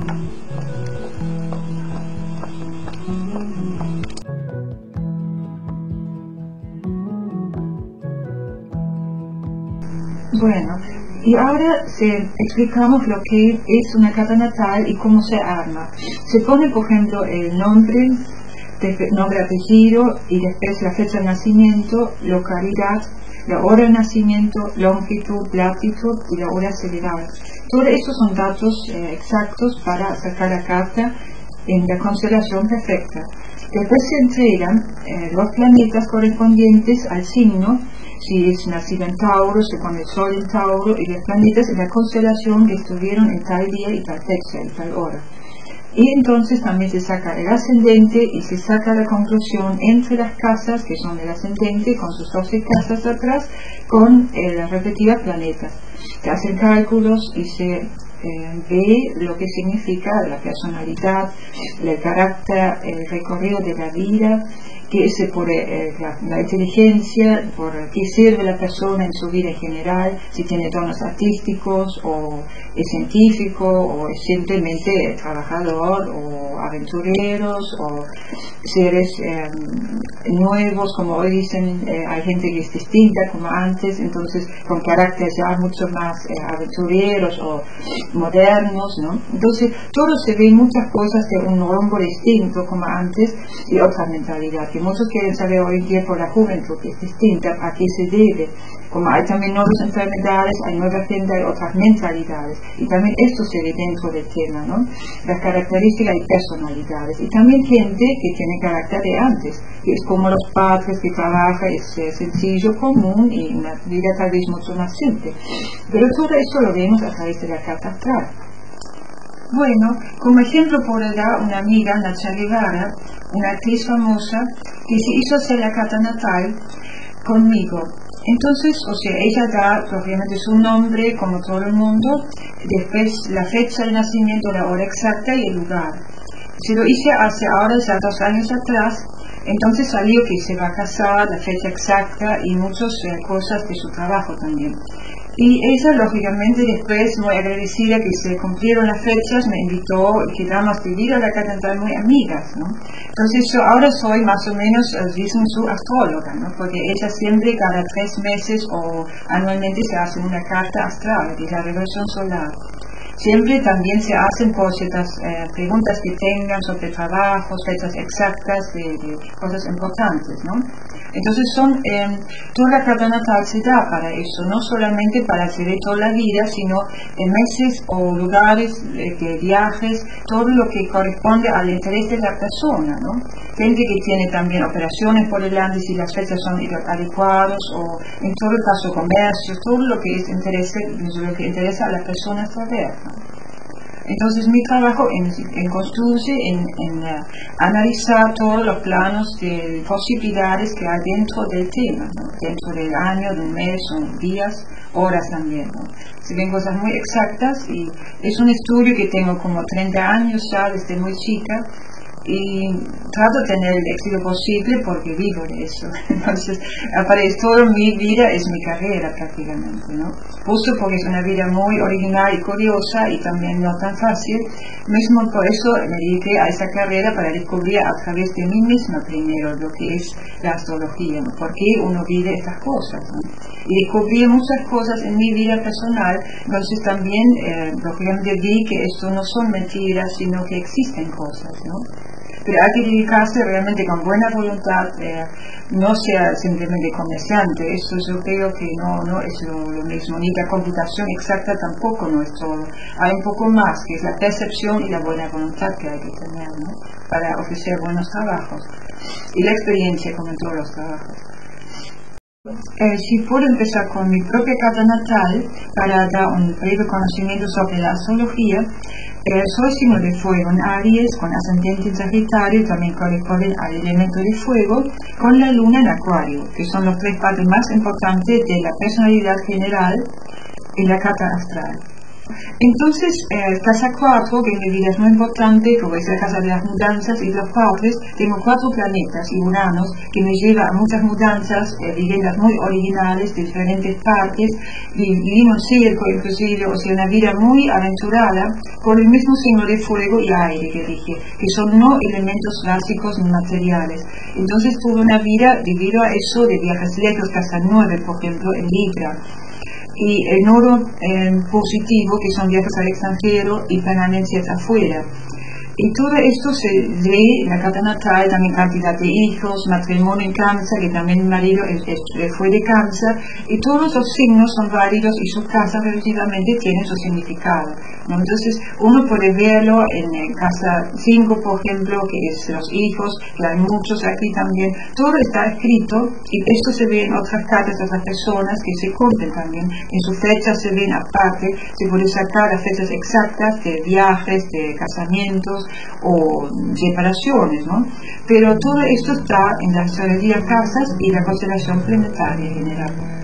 Bueno, y ahora explicamos lo que es una carta natal y cómo se arma. Se pone, por ejemplo, el nombre, apellido y después la fecha de nacimiento, localidad, la hora de nacimiento, longitud, latitud y la hora sideral. Todos estos son datos exactos para sacar la carta en la constelación perfecta. Después se entregan los planetas correspondientes al signo. Si es nacido en Tauro, se pone el Sol en Tauro y los planetas en la constelación que estuvieron en tal día y tal fecha y tal hora. Y entonces también se saca el ascendente y se saca la conclusión entre las casas, que son el ascendente, con sus 12 casas atrás, con las respectivas planetas. Se hacen cálculos y se ve lo que significa la personalidad, el carácter, el recorrido de la vida, que es por la inteligencia, por qué sirve la persona en su vida en general, si tiene dones artísticos o es científico o es simplemente trabajador o aventureros o seres nuevos, como hoy dicen, hay gente que es distinta como antes, entonces con caracteres ya mucho más aventureros o modernos, ¿no? Entonces todo se ve muchas cosas de un rumbo distinto como antes y otra mentalidad, que muchos quieren saber hoy en día por la juventud que es distinta, a qué se debe. Como hay también nuevas enfermedades, hay nueva gente, hay otras mentalidades, y también esto se ve dentro del tema, ¿no? Las características y personalidades, y también gente que tiene carácter de antes, que es como los padres, que trabaja, es sencillo, común y una vida tal vez mucho más simple. Pero todo esto lo vemos a través de la carta astral. Bueno, como ejemplo puedo dar una amiga, Nacha Guevara, una actriz famosa, que se hizo hacer la carta natal conmigo. Entonces, o sea, ella da obviamente su nombre, como todo el mundo, después la fecha de nacimiento, la hora exacta y el lugar. Se lo hice hace ahora ya 2 años atrás, entonces salió que se va a casar, la fecha exacta y muchas cosas de su trabajo también. Y ella, lógicamente, después, muy agradecida que se cumplieron las fechas, me invitó y quedamos de vida a la carta natal muy amigas, ¿no? Entonces yo ahora soy más o menos, dicen, su astróloga, ¿no? Porque ella siempre, cada 3 meses o anualmente, se hace una carta astral, que es la revolución solar. Siempre también se hacen por ciertas preguntas que tengan sobre trabajos, fechas exactas de cosas importantes, ¿no? Entonces toda la carta natal se da para eso, no solamente para hacer de toda la vida, sino en meses o lugares de viajes, todo lo que corresponde al interés de la persona, ¿no? Gente que tiene también operaciones por delante, si las fechas son adecuadas, o en todo el caso comercios, todo lo que interesa a la persona saber, ¿no? Entonces mi trabajo consiste en analizar todos los planos de posibilidades que hay dentro del tema, ¿no? Dentro del año, de un mes, son días, horas también, ¿no? Se ven cosas muy exactas y es un estudio que tengo como 30 años ya, desde muy chica, y trato de tener el éxito posible porque vivo de eso. Entonces, aparece toda mi vida, es mi carrera prácticamente, ¿no? Justo porque es una vida muy original y curiosa y también no tan fácil. Mismo por eso me dediqué a esa carrera, para descubrir a través de mí misma primero lo que es la astrología, ¿no? Por qué uno vive estas cosas, ¿no? Y descubrí muchas cosas en mi vida personal, entonces también lógicamente vi que esto no son mentiras, sino que existen cosas, ¿no? Pero hay que dedicarse realmente con buena voluntad, no sea simplemente comerciante. Eso yo creo que no es lo mismo, ni la computación exacta tampoco no es todo. Hay un poco más, que es la percepción y la buena voluntad que hay que tener, ¿no? Para ofrecer buenos trabajos. Y la experiencia, como en todos los trabajos. Si puedo empezar con mi propia carta natal para dar un breve conocimiento sobre la astrología. Soy signo de fuego en Aries, con ascendente en Sagitario, también corresponden al elemento de fuego, con la luna en Acuario, que son los 3 partes más importantes de la personalidad general en la carta astral. Entonces, casa 4, que en mi vida es muy importante, porque es la casa de las mudanzas y los padres, tengo 4 planetas y Uranos, que me lleva a muchas mudanzas, viviendas muy originales, de diferentes partes, viví un circo inclusive, o sea, una vida muy aventurada, con el mismo signo de fuego y aire que dije, que son no elementos básicos materiales. Entonces tuve una vida, debido a eso, de viajes lejos, casa 9, por ejemplo, en Libra. Y el nodo positivo, que son viajes al extranjero y permanencias afuera. Y todo esto se ve en la carta natal, también cantidad de hijos, matrimonio en Cáncer, que también mi marido fue de Cáncer, y todos los signos son válidos y sus casas relativamente tienen su significado, ¿no? Entonces uno puede verlo en casa 5, por ejemplo, que es los hijos, que hay muchos aquí también, todo está escrito, y esto se ve en otras cartas de otras personas que se cumplen también, en sus fechas se ven aparte, se puede sacar las fechas exactas de viajes, de casamientos, o separaciones, ¿no? Pero todo esto está en la astrología casas y la constelación planetaria en general.